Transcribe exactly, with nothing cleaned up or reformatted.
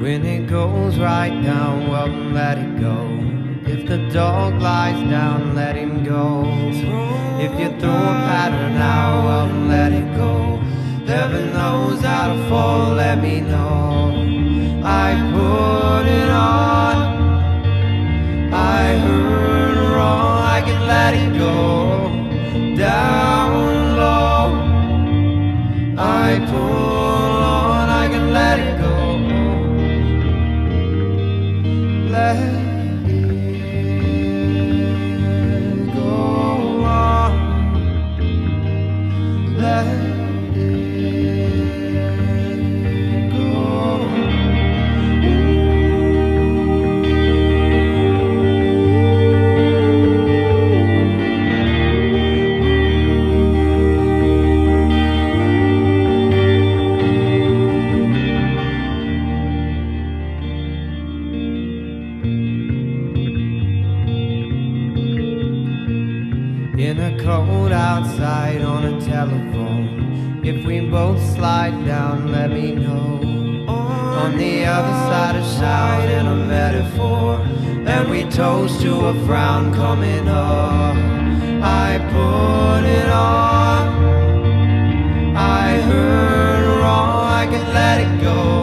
When it goes right down, well, let it go. If the dog lies down, let him go. If you throw a pattern out, well, let it go. Heaven knows how to fall, let me know. I put it on, I heard wrong, I can let it go. Down low, I pull on, I can let it go. Let it go on, let in a cold outside on a telephone. If we both slide down, let me know. On the other side of shout in a metaphor, and we toast to a frown coming up. I put it on, I heard wrong, I can let it go.